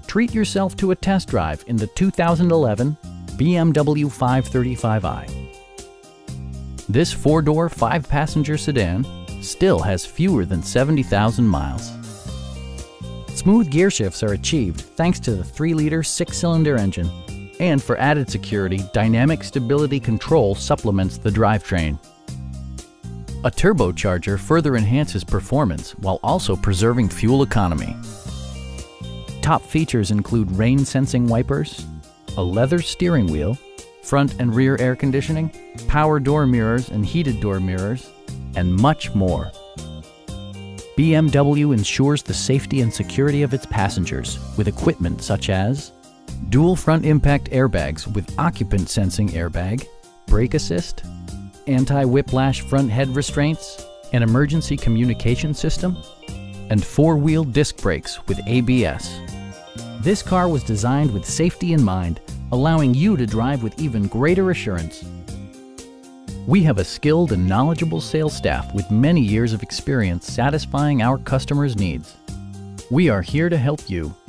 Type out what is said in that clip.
Treat yourself to a test drive in the 2011 BMW 535i. This four-door, five-passenger sedan still has fewer than 70,000 miles. Smooth gear shifts are achieved thanks to the 3-liter six-cylinder engine. And for added security, dynamic stability control supplements the drivetrain. A turbocharger further enhances performance while also preserving fuel economy. Top features include rain-sensing wipers, a leather steering wheel, front and rear air conditioning, power door mirrors and heated door mirrors, and much more. BMW ensures the safety and security of its passengers with equipment such as dual front impact airbags with occupant sensing airbag, brake assist, anti-whiplash front head restraints, an emergency communication system, and four-wheel disc brakes with ABS. This car was designed with safety in mind, allowing you to drive with even greater assurance. We have a skilled and knowledgeable sales staff with many years of experience satisfying our customers' needs. We are here to help you